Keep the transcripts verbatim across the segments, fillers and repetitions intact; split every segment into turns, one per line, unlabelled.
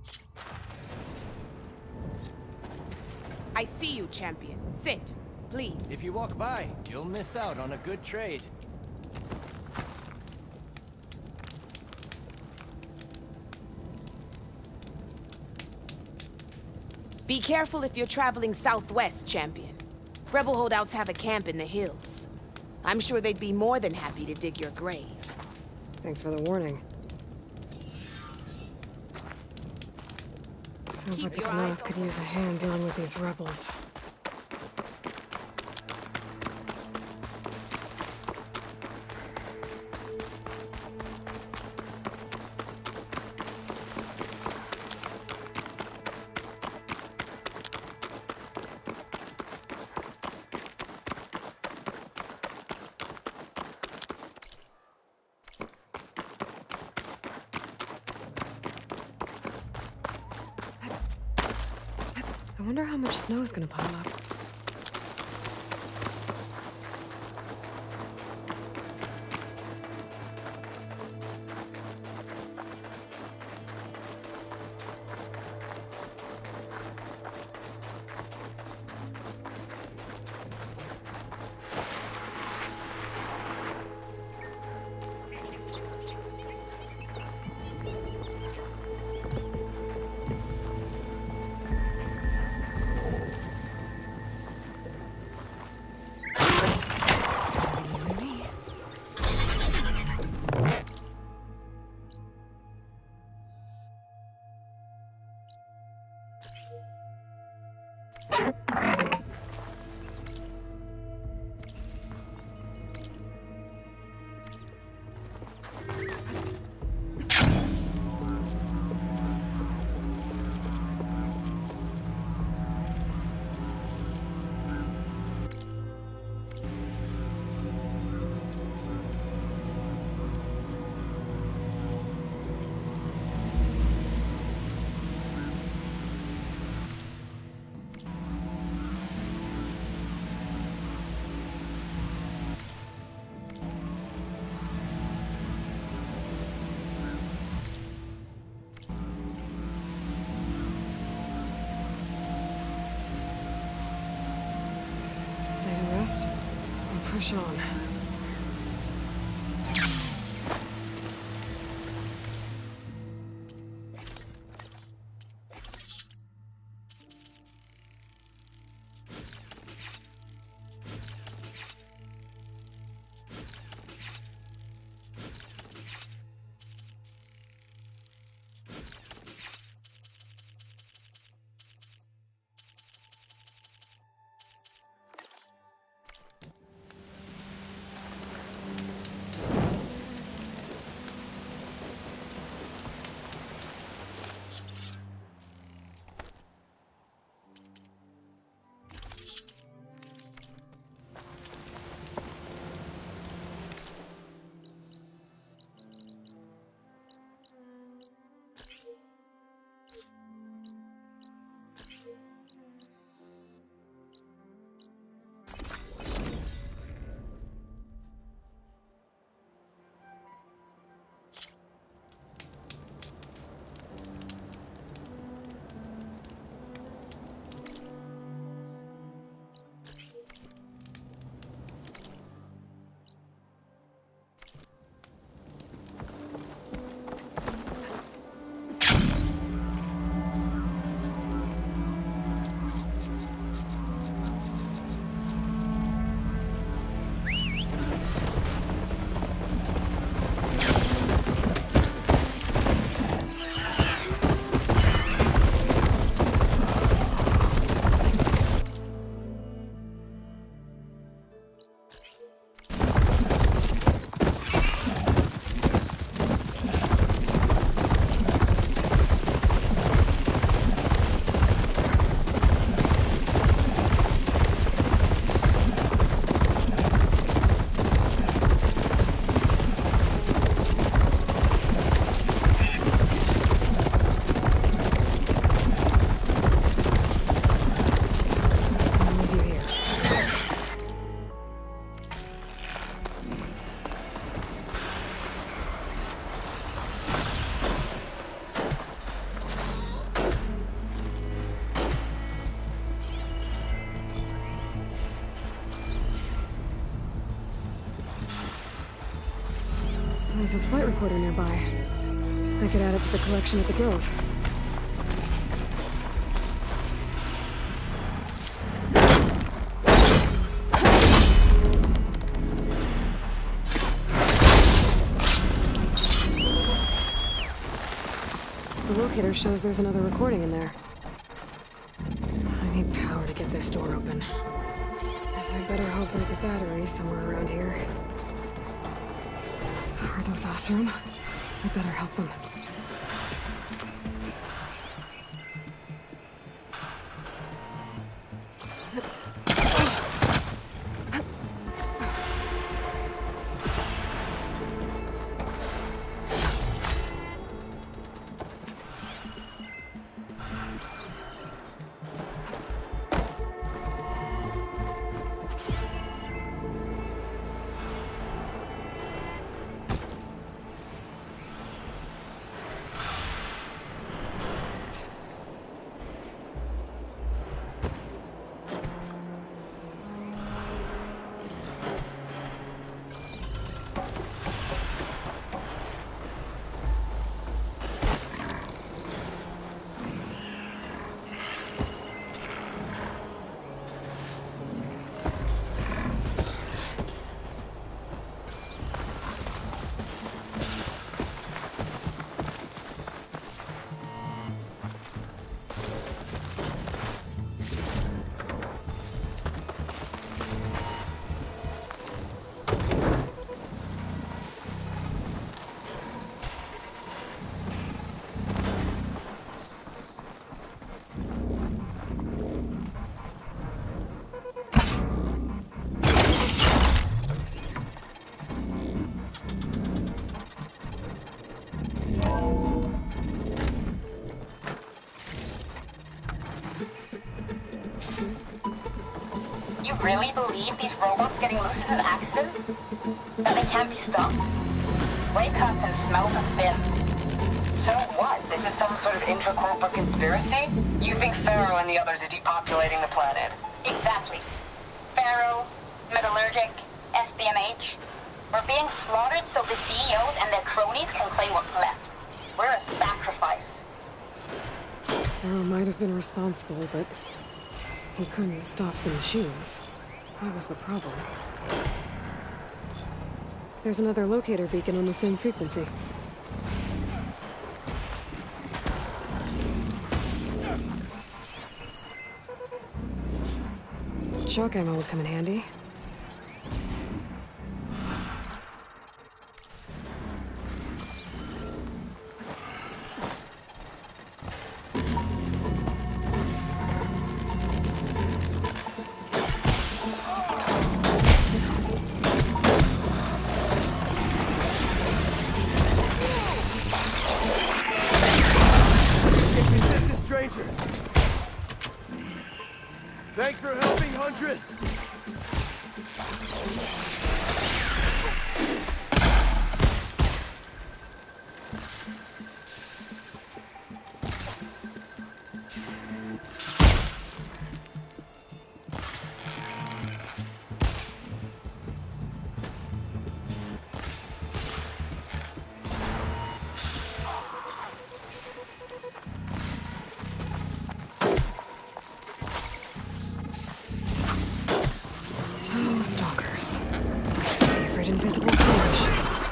I see you, champion. Sit, please.
If you walk by, you'll miss out on a good trade.
Be careful if you're traveling southwest, champion. Rebel holdouts have a camp in the hills. I'm sure they'd be more than happy to dig your grave.
Thanks for the warning. Sounds
Keep
like
your
the
eyes
North could
open.
use a hand dealing with these rebels. I wonder how much snow is gonna pile up. Stay and rest, and push on. There's a flight recorder nearby. I could add it to the collection at the Grove. The locator shows there's another recording in there. I need power to get this door open. Guess I better hope there's a battery somewhere around here. Are those Oseram? I better help them.
Really believe these robots getting loose is an accident? That they can't be stopped? Wake up and smell the spin. So what? This is some sort of intra-corporate conspiracy? You think Pharaoh and the others are depopulating the planet? Exactly. Pharaoh, Metallurgic, S B M H. We're being slaughtered so the C E Os and their cronies can claim what's left. We're a sacrifice.
Pharaoh might have been responsible, but he couldn't stop the machines. That was the problem. There's another locator beacon on the same frequency. Shock ammo would come in handy.
Thanks for helping, Huntress!
Stalkers. Favorite invisible creations.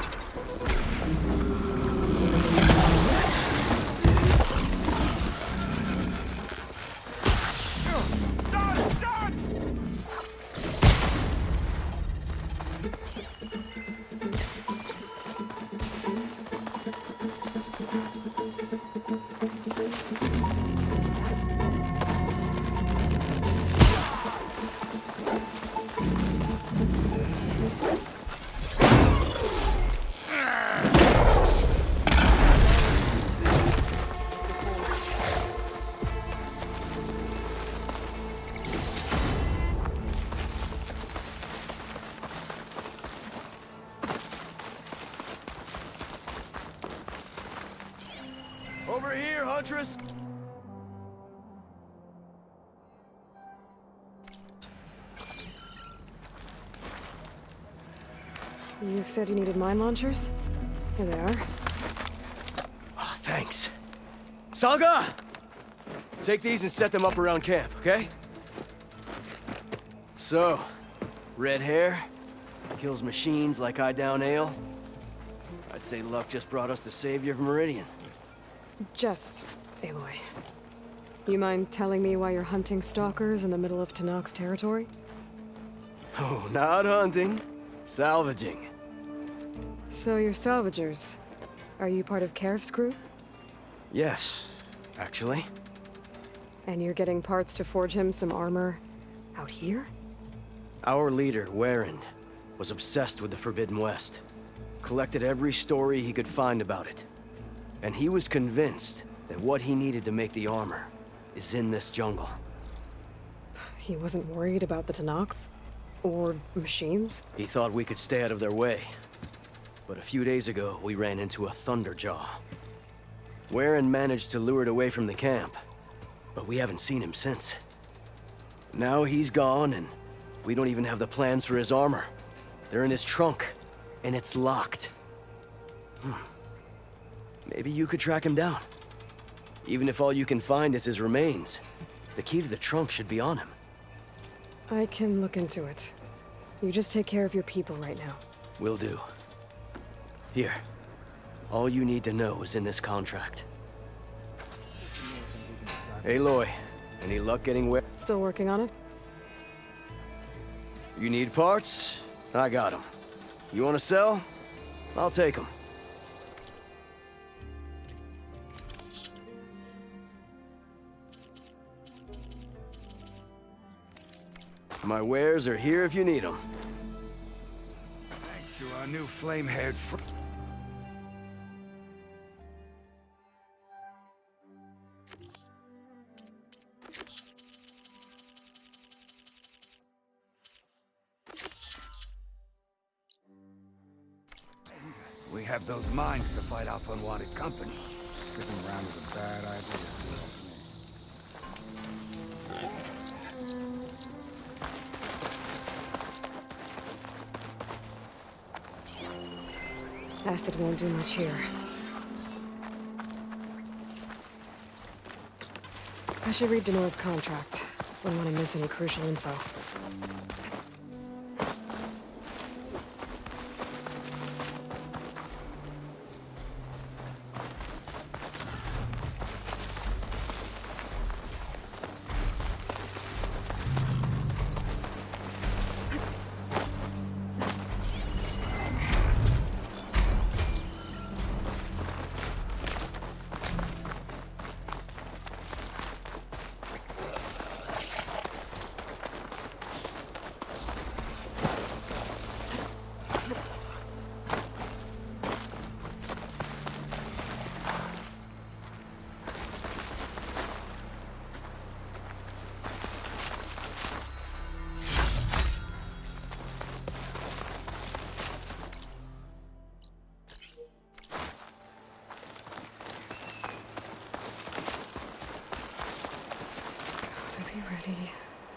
Over here, Huntress!
You said you needed mine launchers? Here they are.
Oh, thanks. Salga! Take these and set them up around camp, okay? So, red hair, kills machines like I down ale. I'd say luck just brought us the savior of Meridian.
Just, Aloy. You mind telling me why you're hunting stalkers in the middle of Tenakth's territory?
Oh, not hunting. Salvaging.
So you're salvagers. Are you part of Karif's crew?
Yes, actually.
And you're getting parts to forge him some armor out here?
Our leader, Warrand, was obsessed with the Forbidden West. Collected every story he could find about it. And he was convinced that what he needed to make the armor is in this jungle.
He wasn't worried about the Tenakth? Or machines?
He thought we could stay out of their way. But a few days ago, we ran into a Thunderjaw. Warren managed to lure it away from the camp, but we haven't seen him since. Now he's gone, and we don't even have the plans for his armor. They're in his trunk, and it's locked. Hmm. Maybe you could track him down. Even if all you can find is his remains, the key to the trunk should be on him.
I can look into it. You just take care of your people right now.
Will do. Here. All you need to know is in this contract. Aloy, any luck getting where?
Still working on it?
You need parts? I got them. You want to sell? I'll take them. My wares are here if you need them.
Thanks to our new flame-haired friend. We have those mines to fight off unwanted company. Sticking around is a bad idea.
Acid won't do much here. I should read Denor's contract. Wouldn't want to miss any crucial info. Ready.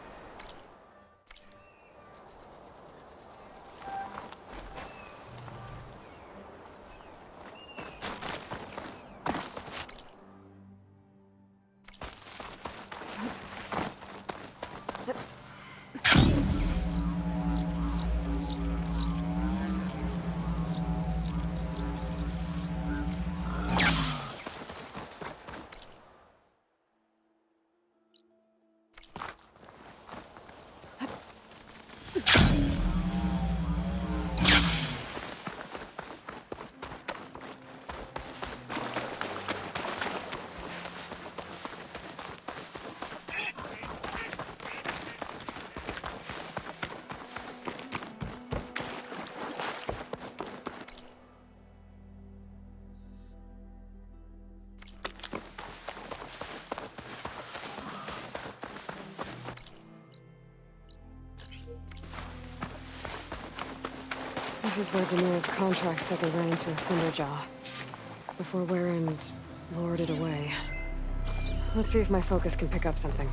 This is where Denor's contract said they ran into a Thunderjaw. Before Warren lured it away. Let's see if my focus can pick up something.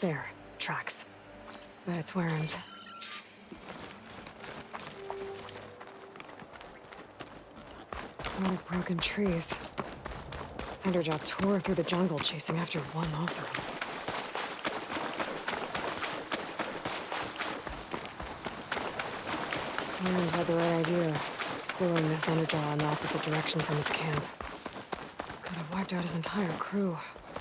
There. Tracks. Bet it's Warren's. A lot of broken trees. Thunderjaw tore through the jungle chasing after one Oseram. Warren had the right idea, following the Thunderjaw in the opposite direction from his camp. Could have wiped out his entire crew.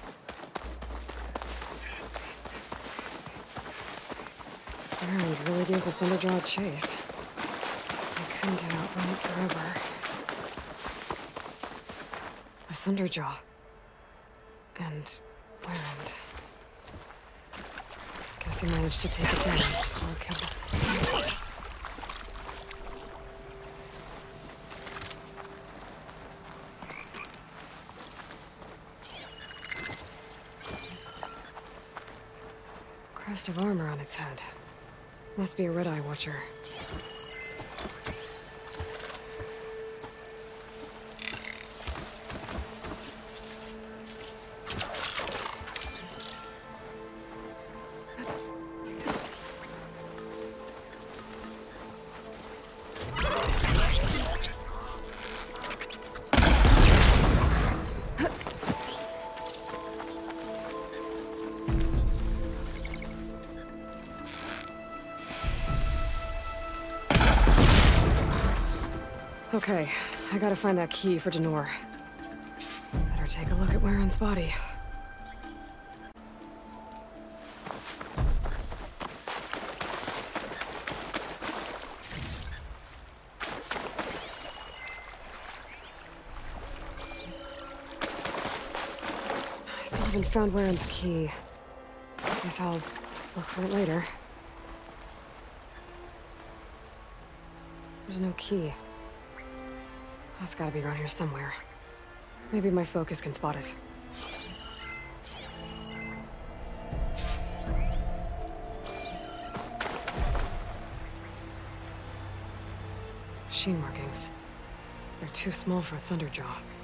Warren really gave the Thunderjaw a chase. They couldn't outrun it forever. The Thunderjaw. And Warren. Guess he managed to take it down. I'll kill it. Crest of armor on its head. Must be a Red-Eye Watcher. Okay, I gotta find that key for Denor. Better take a look at Warren's body. I still haven't found Warren's key. Guess I'll look for it later. There's no key. That's gotta be around here somewhere. Maybe my focus can spot it. Machine markings. They're too small for a Thunderjaw.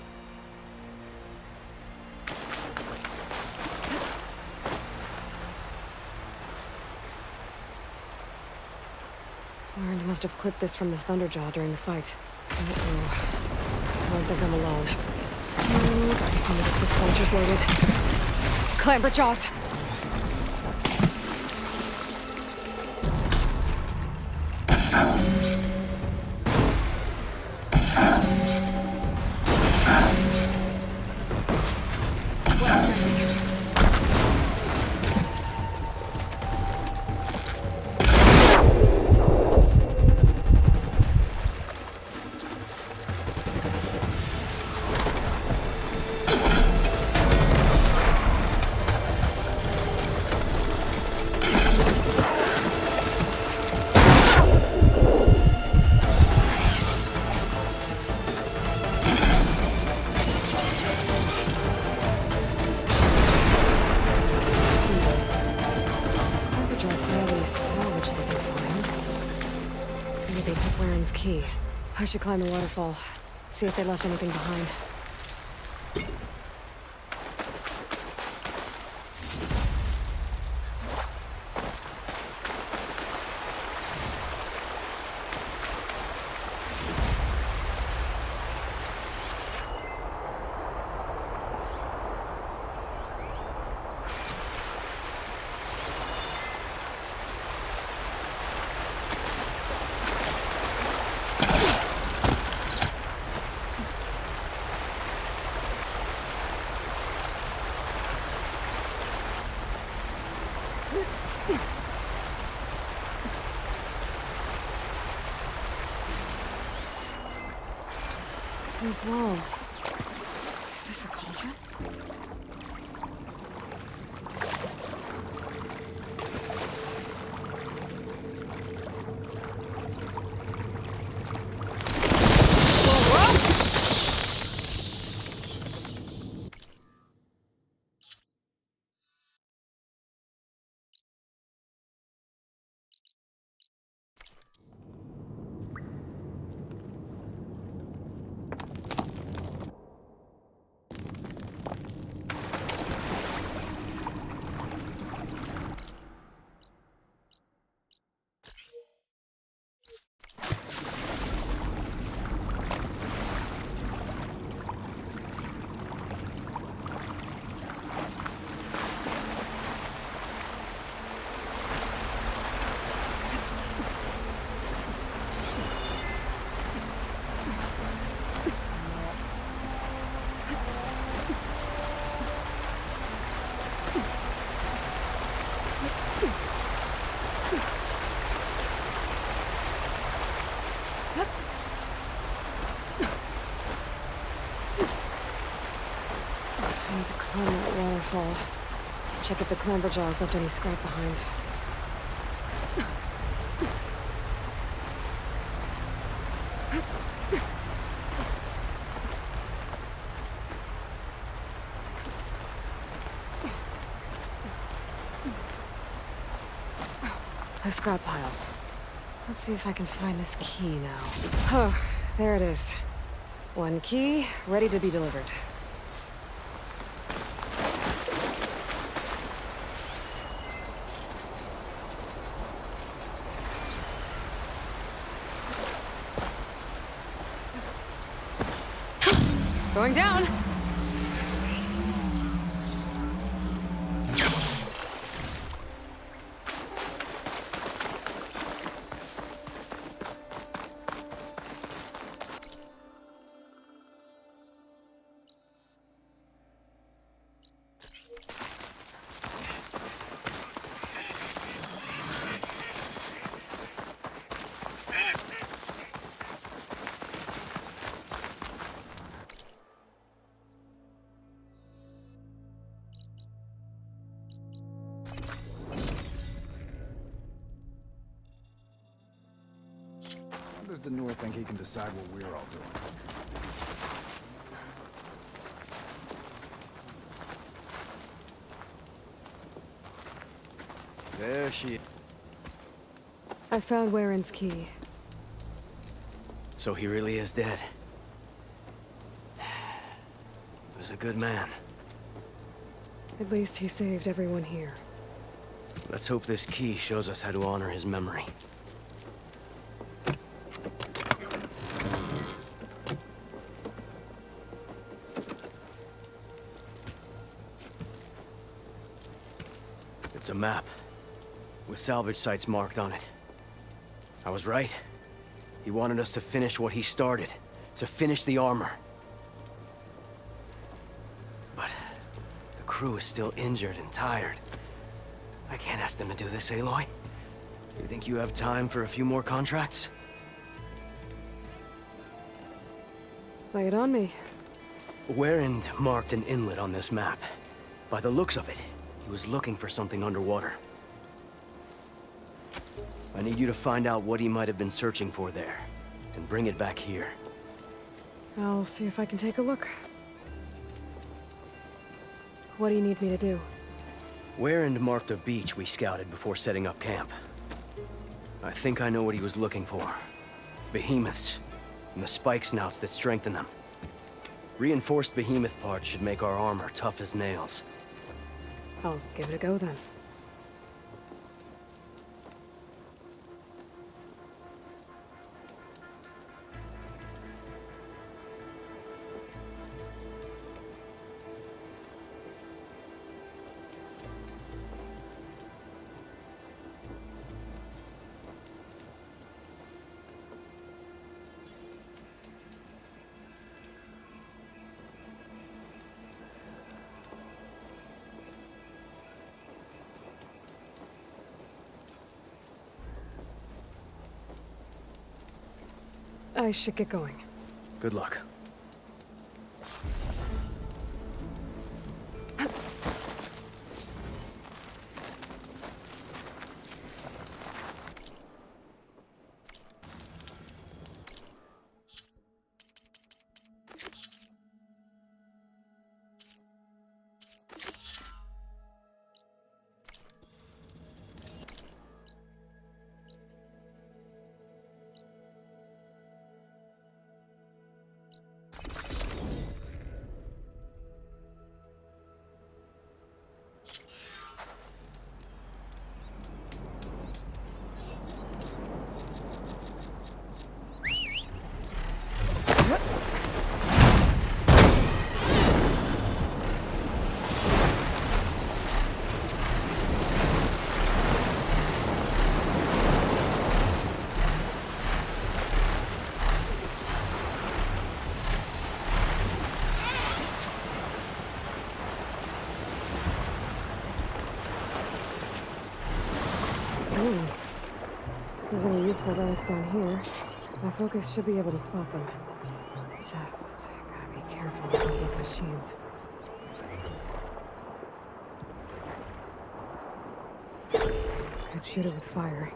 Warren must have clipped this from the Thunderjaw during the fight. Uh-oh. I don't think I'm alone. Oh, at least none of this dispatcher's loaded. Clamber jaws! Key. I should climb the waterfall. See if they left anything behind. These walls. Is this a cauldron? waterfall. Check if the Clamberjaws left any scrap behind. The scrap pile. Let's see if I can find this key now. Oh, there it is. One key, ready to be delivered. Going down!
How does Denur think he can decide what we're all doing?
There she is.
I found Warren's key.
So he really is dead. He was a good man.
At least he saved everyone here.
Let's hope this key shows us how to honor his memory. It's a map, with salvage sites marked on it. I was right. He wanted us to finish what he started, to finish the armor. But the crew is still injured and tired. I can't ask them to do this, Aloy. You think you have time for a few more contracts?
Lay it on me.
Warren marked an inlet on this map. By the looks of it, he was looking for something underwater. I need you to find out what he might have been searching for there, and bring it back here.
I'll see if I can take a look. What do you need me to do?
Warren marked a beach we scouted before setting up camp. I think I know what he was looking for. Behemoths, and the spike snouts that strengthen them. Reinforced behemoth parts should make our armor tough as nails.
I'll give it a go then. I should get going.
Good luck.
If there's any useful relics down here, my focus should be able to spot them. Just gotta be careful with some of these machines. I'd shoot it with fire.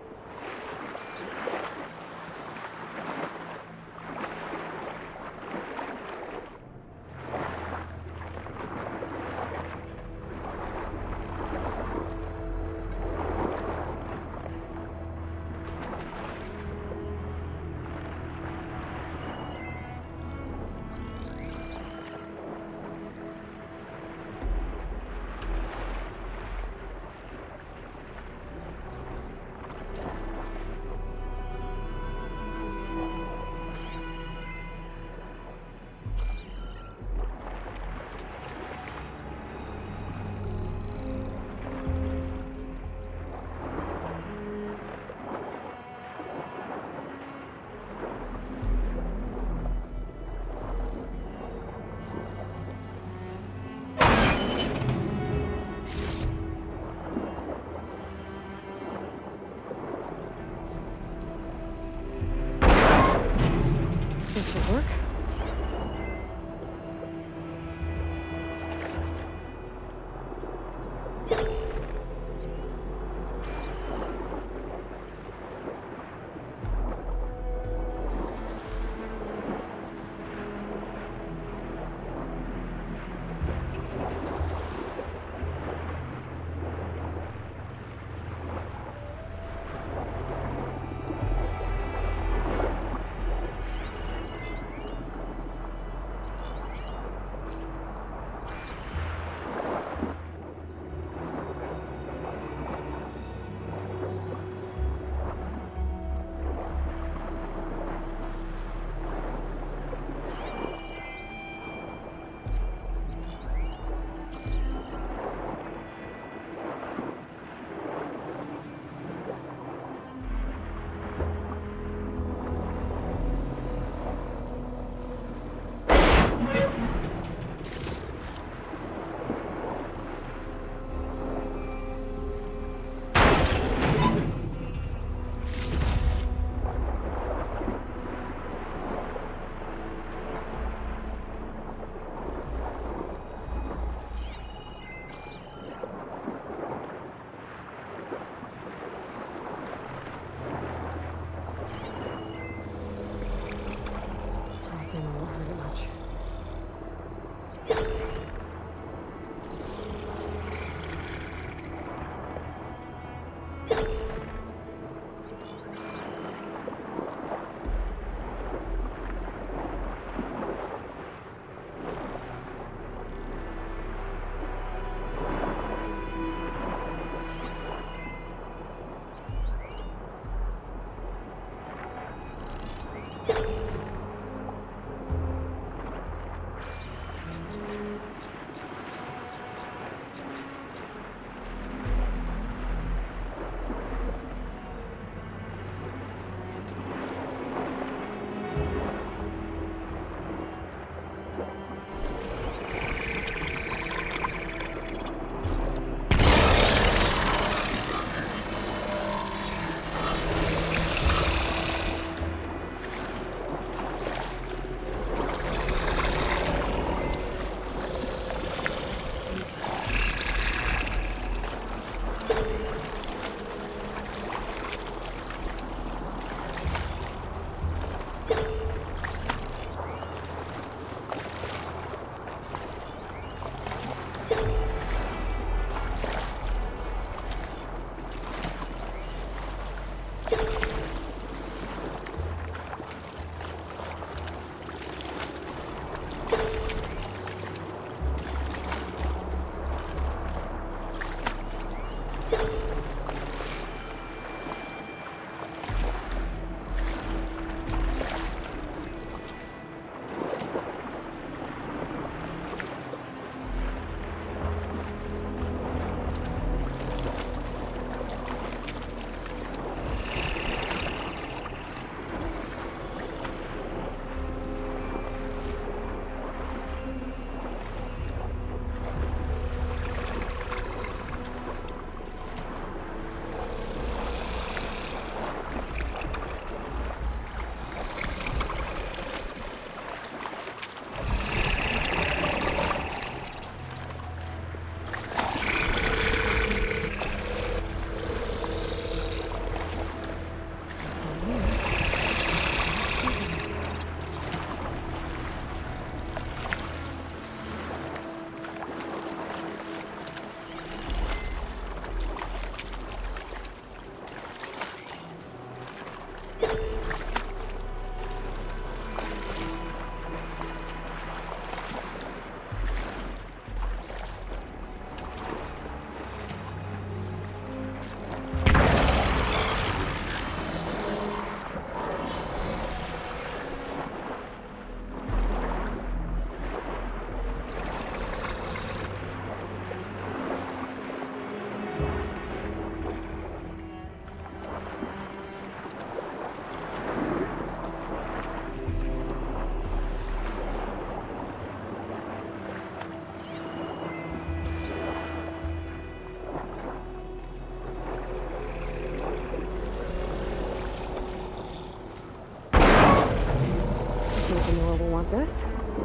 Hakinor will want this.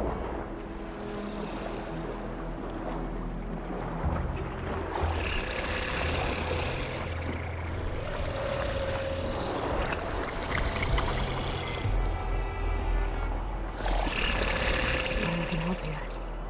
I can help here.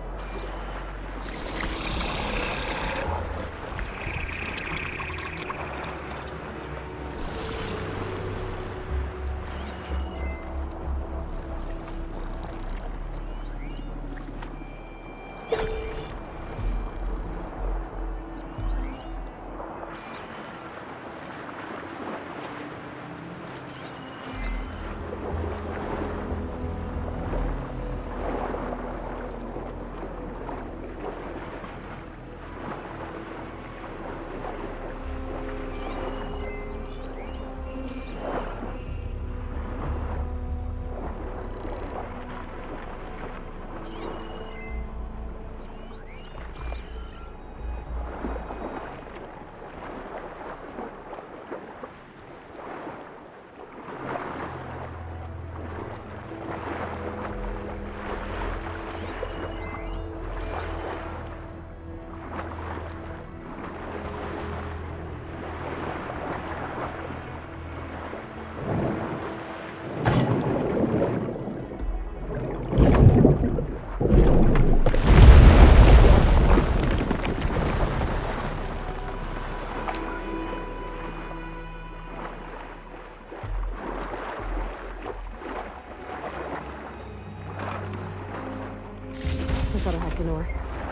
I've got a Hakinor.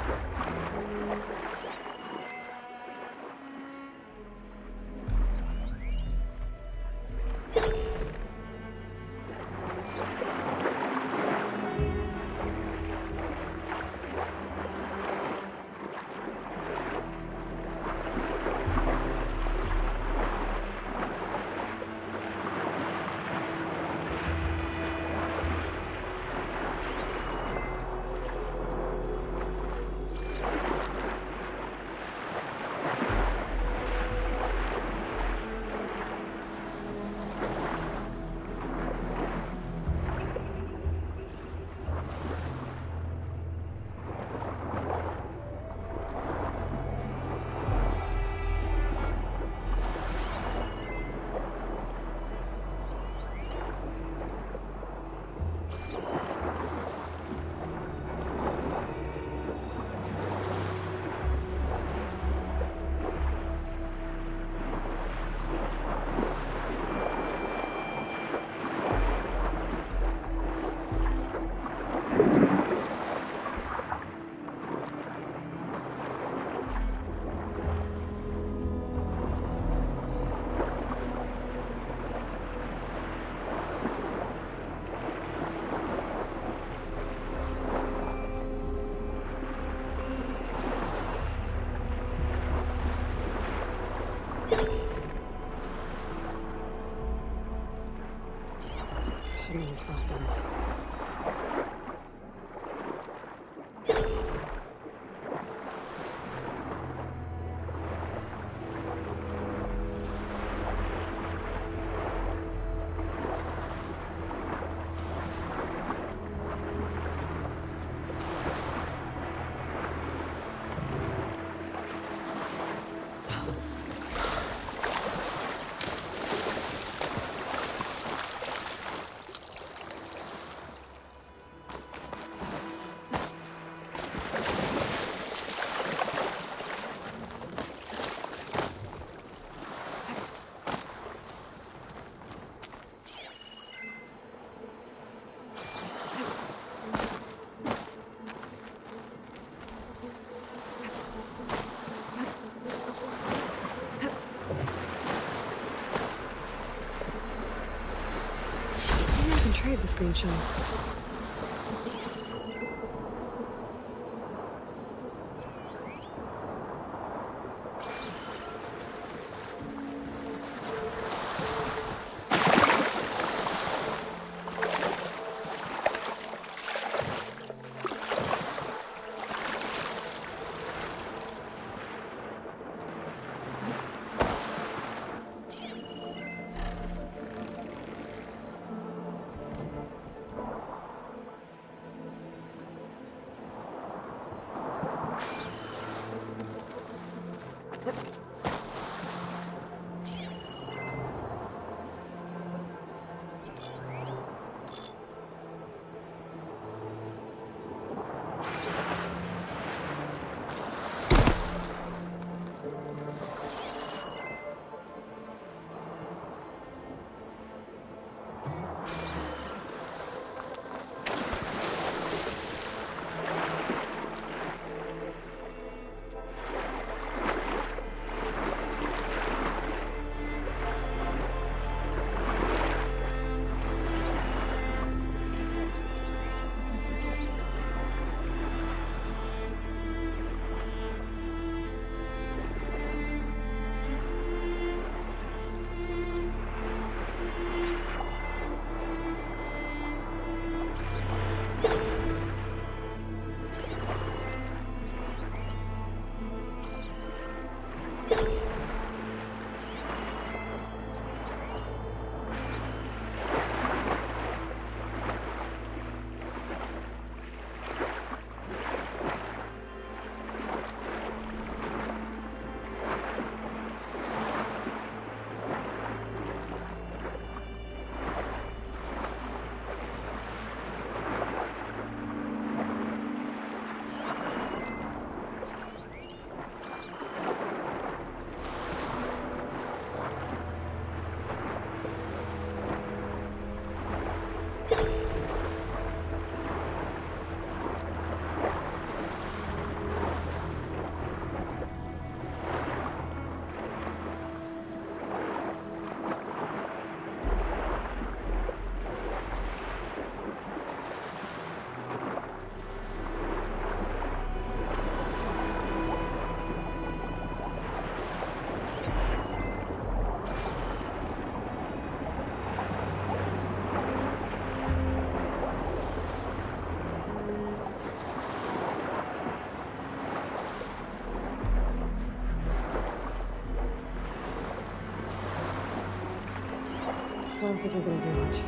Shouldn't use frost on it. Trade this green shell. Close isn't gonna do much.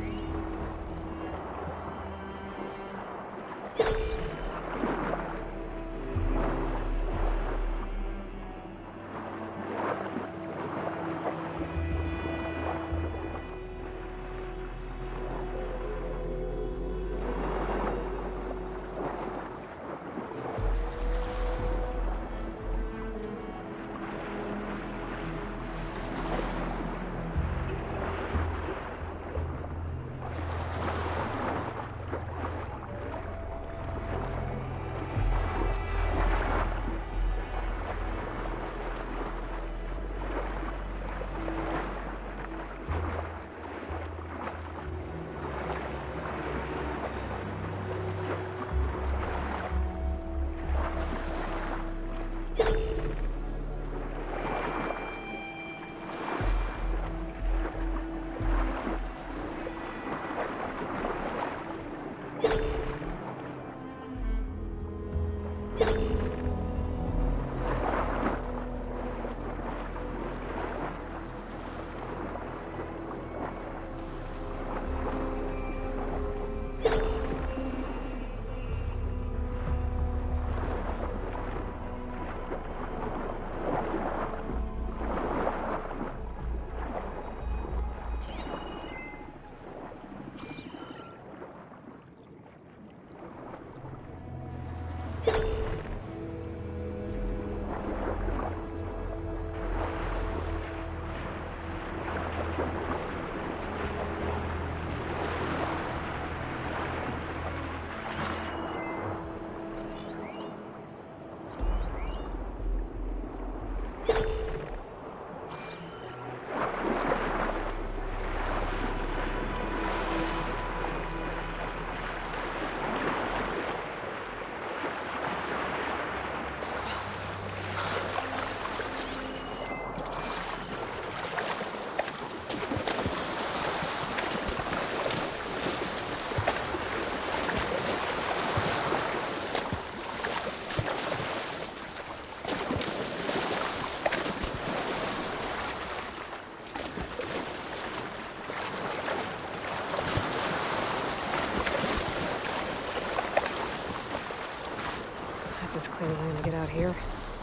That's as clear as I'm gonna get out here.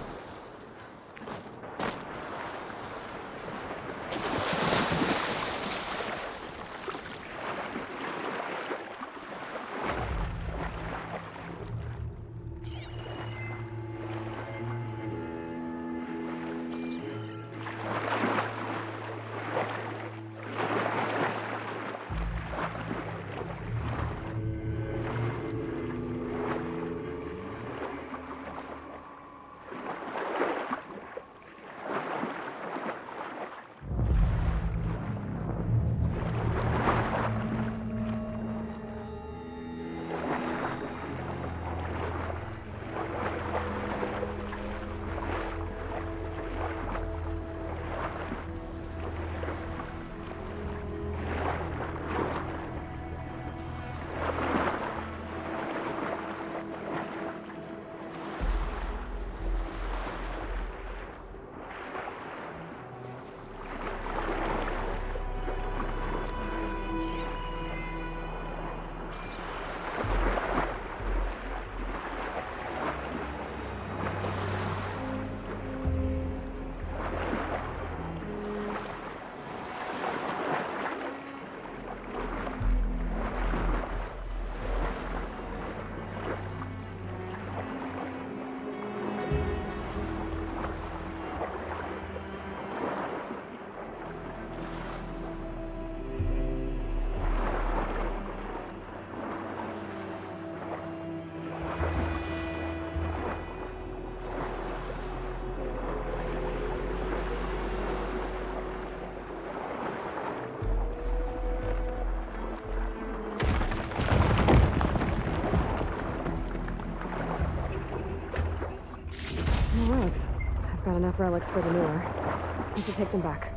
Relics. I've got enough relics for Danur. I should take them back.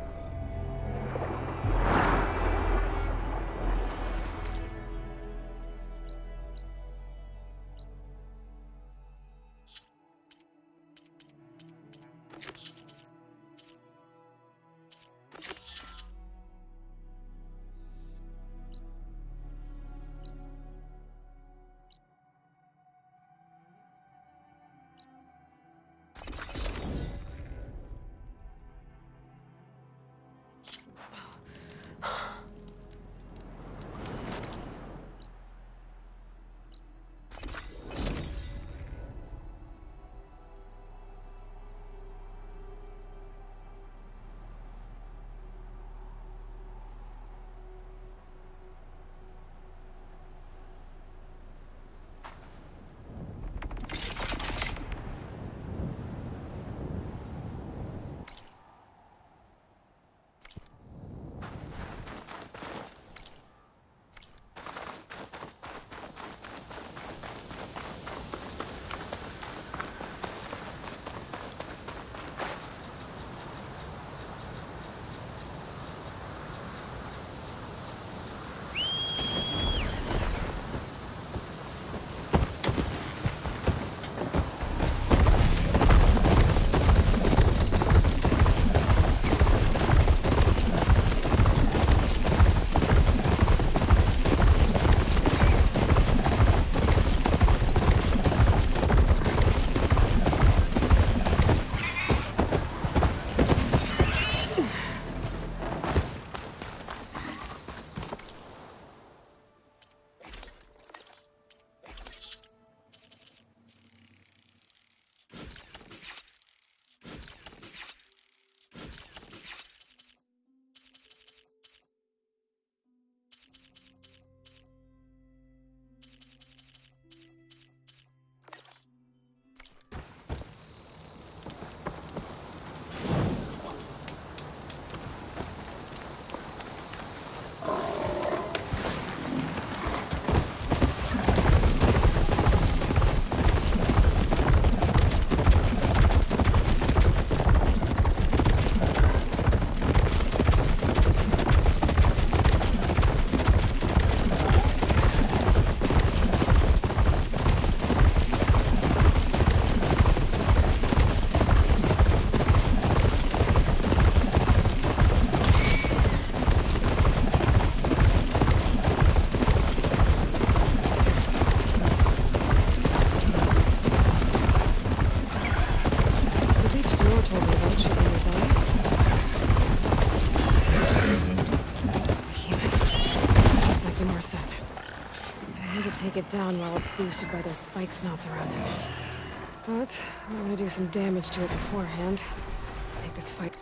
to take it down while it's boosted by those spike snots around it. But I want to do some damage to it beforehand. Make this fight...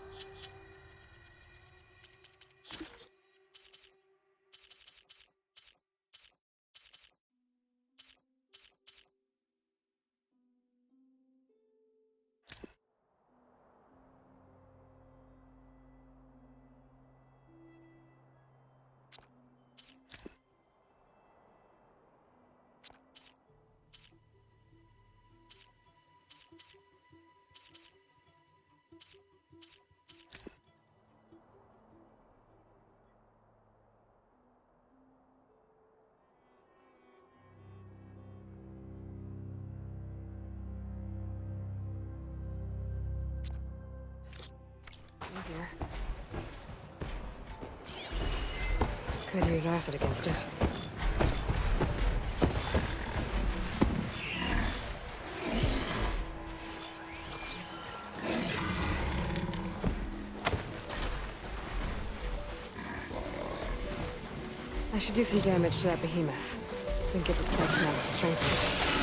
Easier. Could use acid against it. I should do some damage to that behemoth. Then get the spike snaps to strengthen it.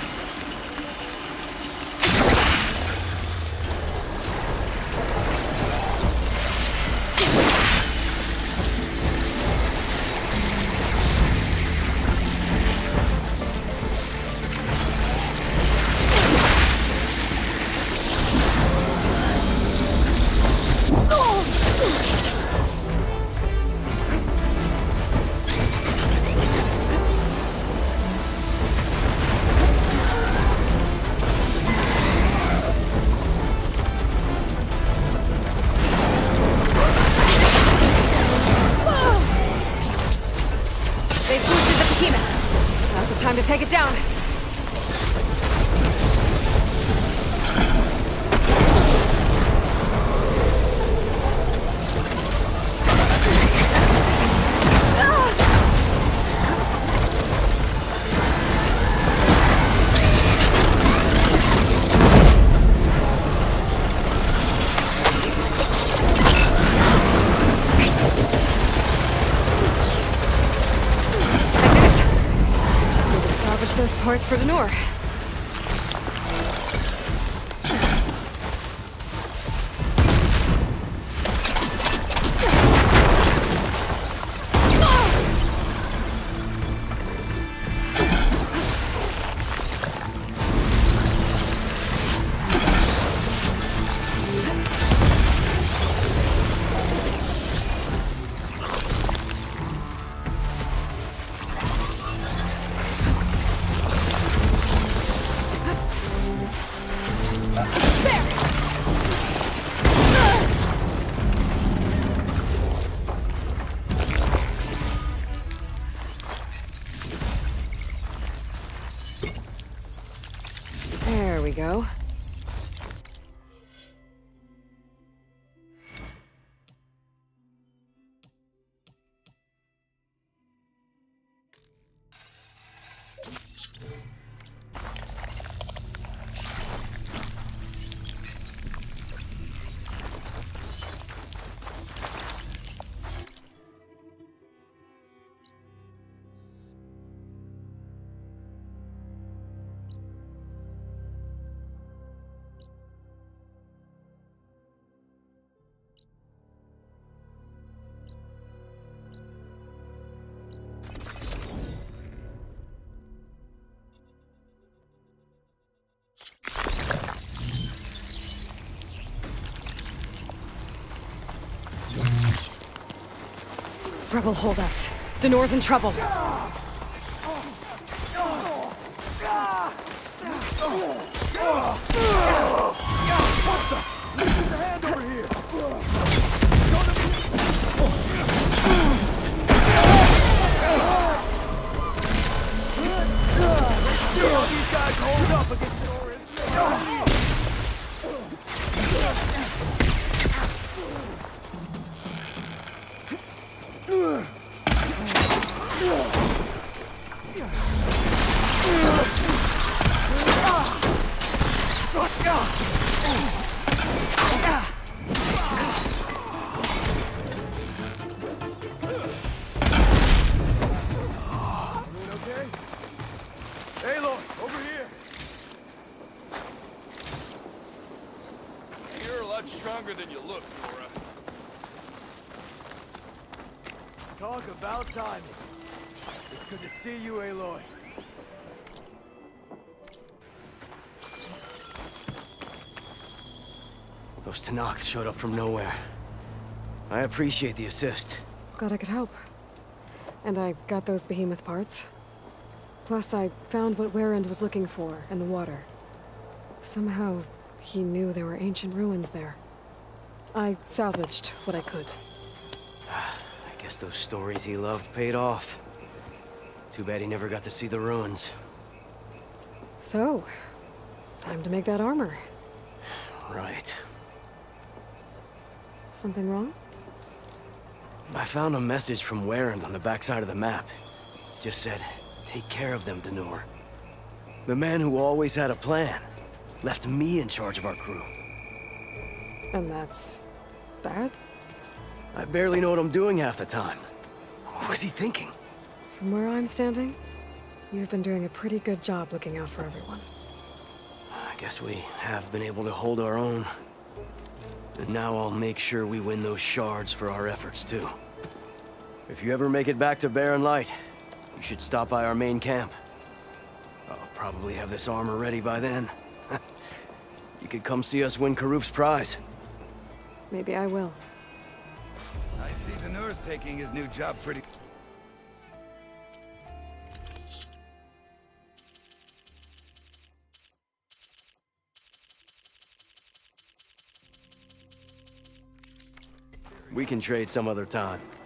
Time to take it down. Those parts for Denor. There we go. Rebel holdouts. Denor's in trouble.
These guys hold up against Denor.
Aloy, over here! You're a lot stronger than you look, Nora.
Talk about timing. It's good to see you, Aloy.
Those Tenakth showed up from nowhere. I appreciate the assist.
Glad I could help. And I got those behemoth parts. Plus, I found what Warren was looking for in the water. Somehow, he knew there were ancient ruins there. I salvaged what I could.
I guess those stories he loved paid off. Too bad he never got to see the ruins.
So, time to make that armor.
Right.
Something wrong?
I found a message from Warren on the backside of the map. It just said, take care of them, Danur. The man who always had a plan left me in charge of our crew.
And that's... bad?
I barely know what I'm doing half the time. What was he thinking?
From where I'm standing, you've been doing a pretty good job looking out for everyone.
I guess we have been able to hold our own. And now I'll make sure we win those shards for our efforts, too. If you ever make it back to Barren Light, you should stop by our main camp. I'll probably have this armor ready by then. You could come see us win Karuf's prize.
Maybe I will.
I see Danur's taking his new job pretty...
We can trade some other time.